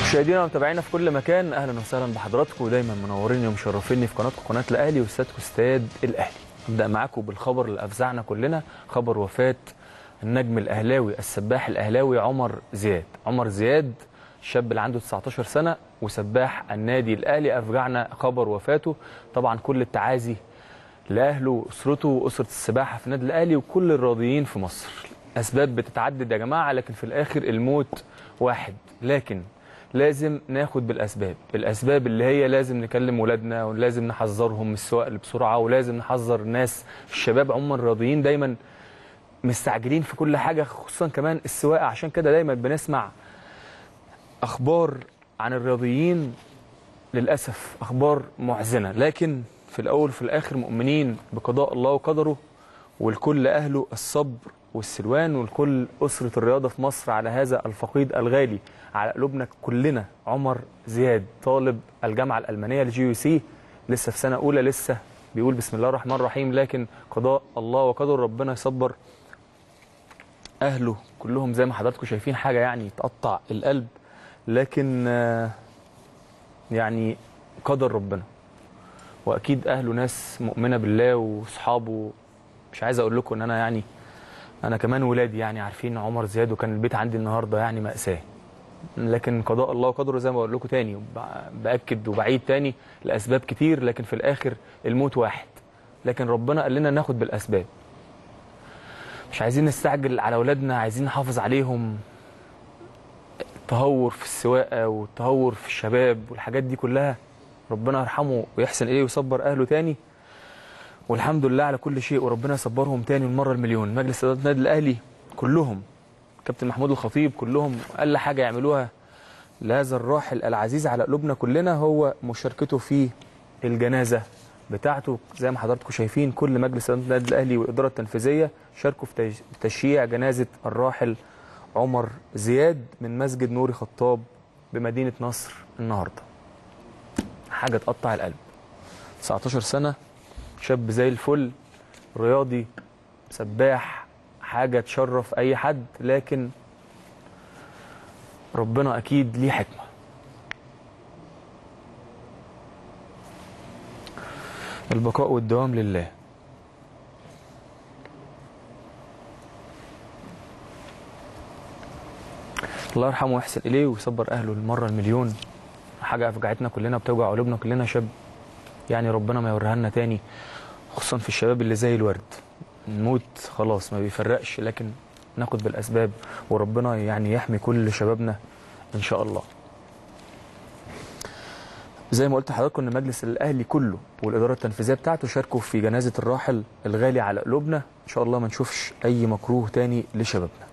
مشاهدينا ومتابعينا في كل مكان، اهلا وسهلا بحضراتكم ودايما منوريني ومشرفيني في قناتكم قناه الاهلي واستادكم استاد الاهلي. ابدا معاكم بالخبر اللي افزعنا كلنا، خبر وفاه النجم الاهلاوي السباح الاهلاوي عمر زياد. عمر زياد الشاب اللي عنده 19 سنه وسباح النادي الاهلي، افجعنا خبر وفاته. طبعا كل التعازي لاهله واسرته واسره السباحه في النادي الاهلي وكل الراضيين في مصر. اسباب بتتعدد يا جماعه، لكن في الاخر الموت واحد. لكن لازم ناخد بالاسباب اللي هي لازم نكلم ولادنا ولازم نحذرهم من السواقه بسرعه، ولازم نحذر الناس الشباب عموما الراضيين دايما مستعجلين في كل حاجه، خصوصا كمان السواقه. عشان كده دايما بنسمع اخبار عن الرياضيين للاسف اخبار محزنه، لكن في الاول وفي الاخر مؤمنين بقضاء الله وقدره، والكل اهله الصبر والسلوان، والكل اسره الرياضه في مصر على هذا الفقيد الغالي على قلوبنا كلنا. عمر زياد طالب الجامعه الالمانيه الGUC، لسه في سنه اولى، لسه بيقول بسم الله الرحمن الرحيم، لكن قضاء الله وقدره. ربنا يصبر اهله كلهم. زي ما حضراتكم شايفين حاجه يعني تقطع القلب، لكن يعني قدر ربنا، واكيد اهله ناس مؤمنه بالله واصحابه. مش عايز اقول لكم ان انا كمان ولادي يعني عارفين عمر زياد، وكان البيت عندي النهارده يعني مأساة، لكن قضاء الله وقدره زي ما بقول لكم تاني، باكد وبعيد تاني، الاسباب كتير لكن في الاخر الموت واحد. لكن ربنا قال لنا ناخد بالاسباب، مش عايزين نستعجل على اولادنا، عايزين نحافظ عليهم. التهور في السواقه والتهور في الشباب والحاجات دي كلها، ربنا يرحمه ويحسن اليه ويصبر اهله تاني، والحمد لله على كل شيء، وربنا يصبرهم تاني المره المليون. مجلس اداره النادي الاهلي كلهم، كابتن محمود الخطيب، كلهم اقل حاجه يعملوها لهذا الراحل العزيز على قلوبنا كلنا هو مشاركته في الجنازه بتاعته. زي ما حضراتكم شايفين كل مجلس اداره النادي الاهلي والاداره التنفيذيه شاركوا في تشييع جنازه الراحل عمر زياد من مسجد نوري خطاب بمدينه نصر النهارده. حاجه تقطع القلب، 19 سنه، شاب زي الفل، رياضي، سباح، حاجه تشرف اي حد، لكن ربنا اكيد ليه حكمه. البقاء والدوام لله. الله يرحمه ويحسن اليه ويصبر اهله المره المليون. حاجه افجعتنا كلنا وبتوجع قلوبنا كلنا. شاب يعني ربنا ما يوريها لنا تاني، خصوصا في الشباب اللي زي الورد. الموت خلاص ما بيفرقش، لكن ناخد بالاسباب وربنا يعني يحمي كل شبابنا ان شاء الله. زي ما قلت لحضراتكم ان مجلس الاهلي كله والاداره التنفيذيه بتاعته شاركوا في جنازه الراحل الغالي على قلوبنا. ان شاء الله ما نشوفش اي مكروه تاني لشبابنا.